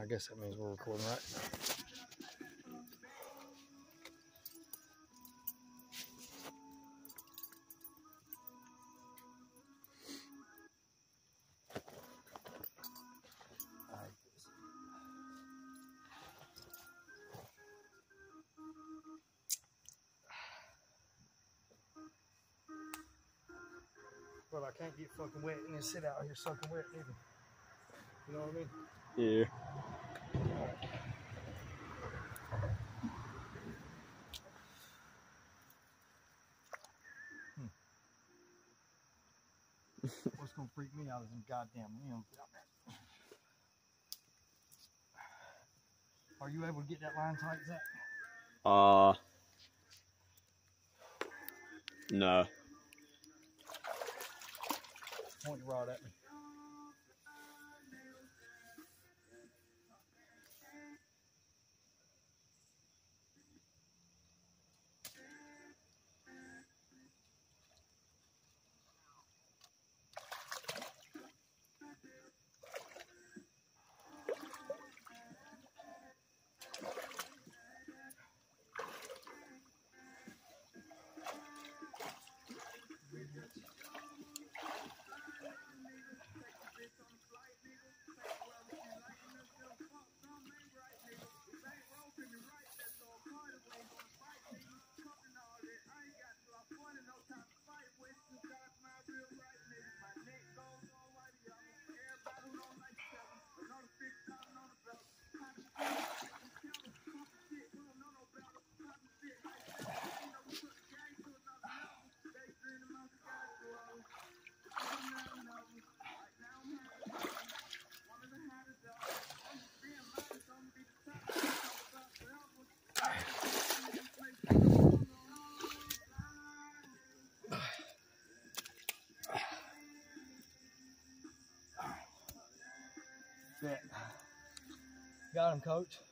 I guess that means we're recording, right? Well, I can't get fucking wet and then sit out here soaking wet either. You know what I mean? Yeah. What's gonna freak me out is them goddamn limbs down there. Are you able to get that line tight, Zach? No. Point your rod at me. Bet. Got him, coach.